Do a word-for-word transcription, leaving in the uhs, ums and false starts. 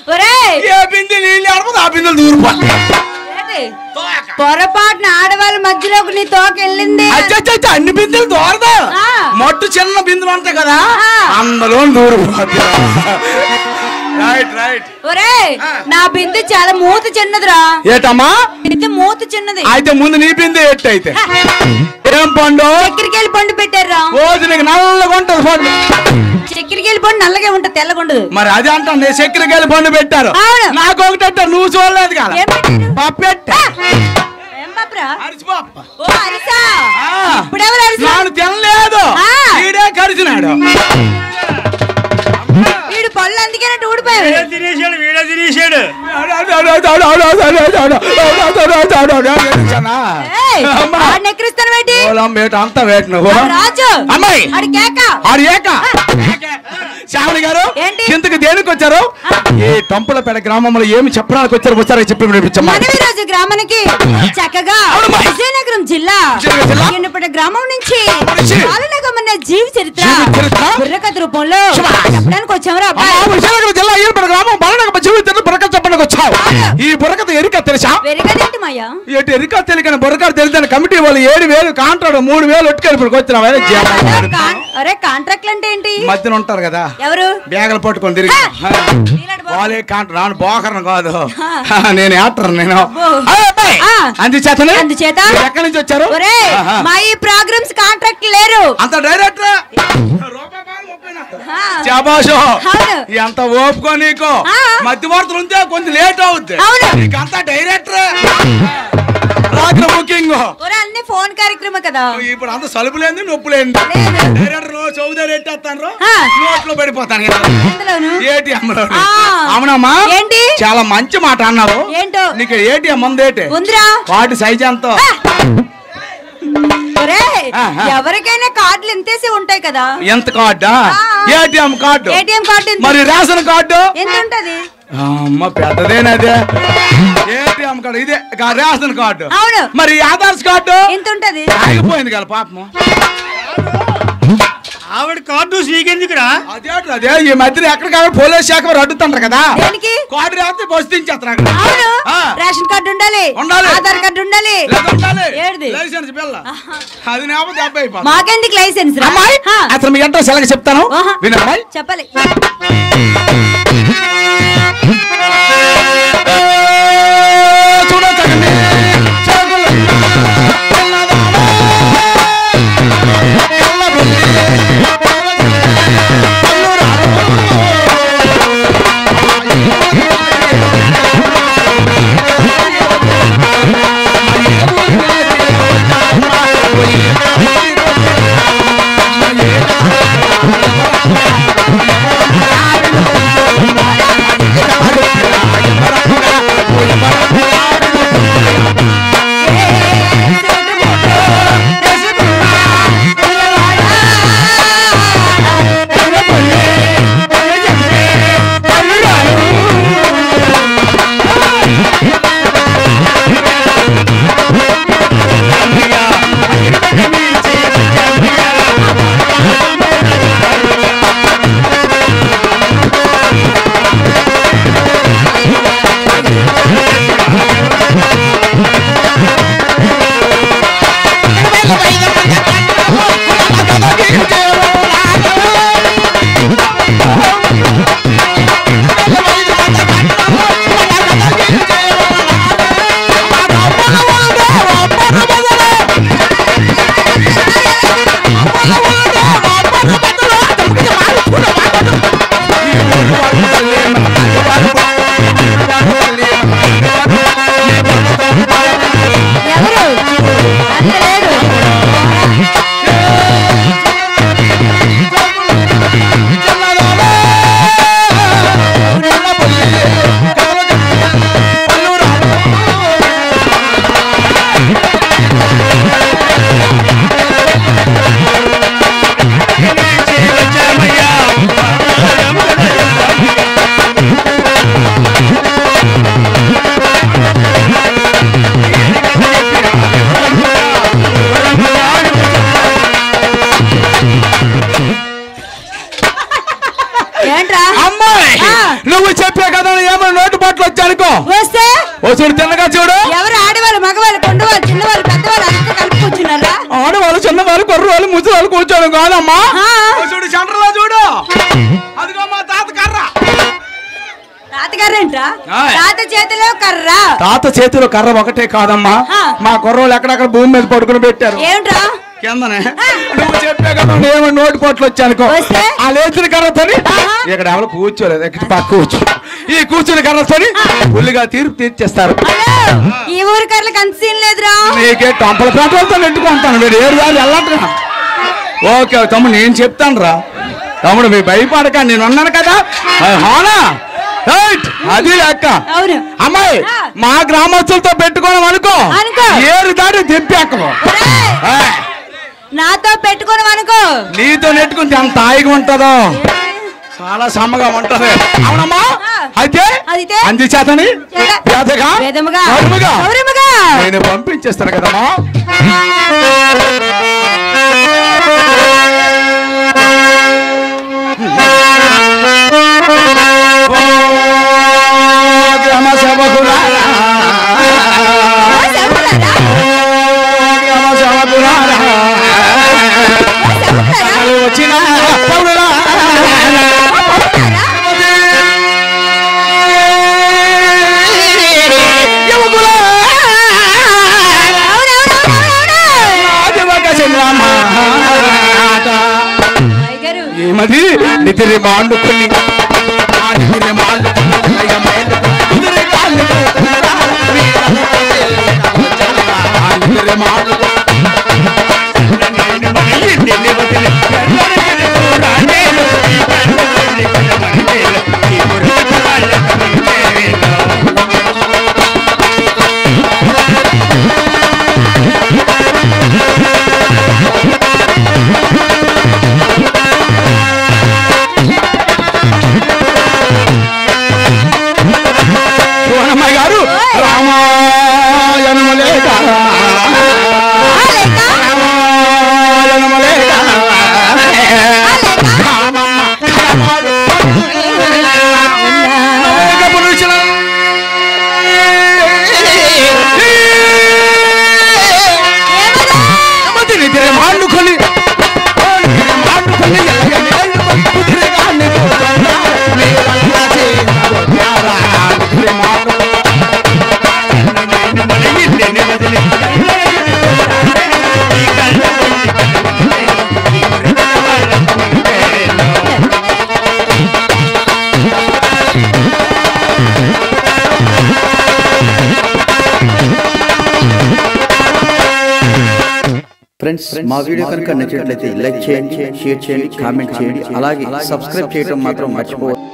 ఏ బిందె నీళ్ళు ఆడపోతే ఆ బిందెలు దూరిపోతాయి. పొరపాటున ఆడవాళ్ళ మధ్యలోకి నీ తోక వెళ్ళింది. అన్ని బిందెలు దూరదా, మొట్టు చిన్న బిందులు ఉంటాయి కదా అందులో దూరిపోతాయి. Right right. ఒరే నా బిందె చాలా మూత చిన్నదిరా. ఏటమ్మా బిందె మూత చిన్నది. అయితే ముందు నీ బిందె ఎట్టు. అయితే ఏం పండు? చక్కెరకేళి పండు పెట్టారా? రోజు నీకు నల్లగా ఉంటది పండు. చక్కెరకేళి పండు నల్లగా ఉంటుంది, తెల్లగా ఉండదు. మరి అదే అంటాను, చక్కెరకేళి పండు పెట్టారు. నాకు ఒకటి పెట్టారు, నువ్వు చూడలేదు కదా. పప్పు పెట్టా. నాను తినలేదు, వీడే కరిచినాడు. వీడు పళ్ళు అందుకేనట్టు ఊడిపోయాడు. తినేసాడు, వీడే తినేసాడు. అంతా వేటను అమ్మాయి శ్యామణి గారు. కిందకి దేనికి వచ్చారు? ఈ టంపులపేట గ్రామంలో ఏమి చెప్పడానికి వచ్చారు? వచ్చారో చెప్పి వినిపించమ్మా. మనవిరాజు గ్రామానికి చక్కగా విజయనగరం జిల్లా ఎన్నపేట గ్రామం నుంచి పాలనగమన్న జీవి చరిత్ర బుర్రకథ రూపంలో చెప్పడానికి వచ్చాము. విజయనగరం జిల్లా ఎన్నపేట గ్రామం పాలనగమ జీవి చరిత్ర బుర్రకథ చెప్పడానికి వచ్చావు. ఈ బుర్రకథ ఎరిక తెలుసా? వెరికదేంటి మాయా? ఎటు ఎరిక తెలియని బుర్రకథ తెలిసిన కమిటీ వాళ్ళు ఏడు వేలు కాంట్రాక్ట్ మూడు వేలు ఒట్టుకెళ్ళి వచ్చిన. అరే కాంట్రాక్ట్లు అంటే ఏంటి? మధ్యన ఉంటారు కదా ఎవరు? బ్యాగులు పట్టుకొని తిరిగి వాళ్ళే కాంట్రాక్ట్. నాను బోకరను కాదు, నేను యాక్టర్. నేను అందుచేత అందుచేత ఎక్కడి నుంచి వచ్చారు? మా ఈ ప్రోగ్రామ్స్ కాంట్రాక్ట్ లేరు. అంత డైరెక్టర్ ఎంత ఓపుకో నీకు. మధ్యవర్తులు ఉంటే కొంచెం లేట్ అవుద్ది. అంత డైరెక్టర్ రాత్రి బుకింగ్ అన్ని ఫోన్ కార్యక్రమం కదా. ఇప్పుడు అంత సలుపు లేదు, నొప్పు లేదు. డైరెక్టర్ చౌదరి ఎట్టేస్తాను, నోట్లో పడిపోతాను. ఏటీఎం లో. అవునమ్మా, ఏంటి చాలా మంచి మాట అన్నావు. ఏంటో? నీకు ఏటీఎం ఉందేటి? ఉందిరా. వాటి సైజ్ ఎంత? ఎవరికైనా కార్డులు ఎంతేసి ఉంటాయి కదా. ఎంత కార్డా? ATM card. ATM card. మరి రేషన్ కార్డు ఎంత ఉంటది? అమ్మ పెద్దదేనదే. ఏటీఎం కార్డు ఇదే, రేషన్ కార్డు. అవును. మరి ఆధార్ కార్డు ఎంత ఉంటది? ఆగిపోయింది కదా పాపం. ఆవిడ కార్డు నీకెందుకురా? అదే అదే ఈ మధ్యన ఎక్కడికక్కడ పోలీస్ శాఖ వారు అడ్డుతుంటారు కదా. కార్డు రాస్తే బస్సు దించేస్తారు. రేషన్ కార్డు ఉండాలి, ఆధార్ కార్డు ఉండాలి, లైసెన్స్ పిల్ల అది నేమో దెబ్బ అయిపోతుంది. మాకెందుకు లైసెన్స్? అసలు మీ ఎంతో సెలవు చెప్తాను వినమ్మాయి. చెప్పాలి. చూడొచ్చండి I ఓ చూడు తిన్నగా చూడు. ఎవరు ఆడవాళ్ళు మగవాళ్ళు కొండవాళ్ళు చిన్నవాళ్ళు పెద్దవాళ్ళు అంతా కలిపి కూర్చున్నారా? ఆడవాళ్ళు చిన్నవాళ్ళు కుర్రవాళ్ళు ముసలివాళ్ళు కూర్చోడం కాదమ్మా. చూడు సెంటర్ లో చూడు, అదిగో మా తాత కర్ర. తాతగారేంట్రా? తాత చేతిలో కర్ర. తాత చేతిలో కర్ర ఒకటే కాదమ్మా, మా కుర్రోళ్ళు ఎక్కడెక్కడ భూమి మీద పడుకుని పెట్టారు. ఏంట్రా కిందనే నువ్వు చెప్పే కదా, ఏమో నోటి పోట్లు వచ్చానుకో, ఆ లేచిన కర్రతోని ఇక్కడ ఎవరు కూర్చోలేదు, ఇక్కడ పక్క కూర్చో, ఈ కూర్చుని కర్రతోని ఫుల్గా తీర్పు తీర్చేస్తారు. ఈ ఊరి కర్రలకు అంత సీన్ లేదురా. నీకే టంపల పేటలతో నెట్టుకుంటాను మీరు ఏడు దాన్ని వెళ్ళట్రా. ఓకే తమ్ముడు నేను చెప్తాను రా తమ్ముడు, మీ భయపడక నేను ఉన్నాను కదా. అవునా అది లెక్క. అమ్మాయి మా గ్రామస్తులతో పెట్టుకోవడం అనుకో, ఏరు దాటి తెప్పాకము. నాతో పెట్టుకోవడం అనుకో, నీతో నెట్టుకుంటే అంత హాయిగా ఉంటుందో, చాలా సమ్మగా ఉంటది. అవునమ్మా, అయితే అందుచేతని నేను పంపించేస్తాను కదమ్మా. గ్రామ సేవకులారా, గ్రామ సేవకులారా, వచ్చిన ఏమది నితిరి మాండుకుని గారు రామాయణము లేక రామాయణము లేక మాండుకొని మాండుకొని ఫ్రెండ్స్, మా వీడియో కనుక నచ్చినట్లయితే లైక్ చేయండి, షేర్ చేయండి, కామెంట్ చేయండి, అలాగే సబ్స్క్రైబ్ చేయడం మాత్రం మర్చిపోవద్దు.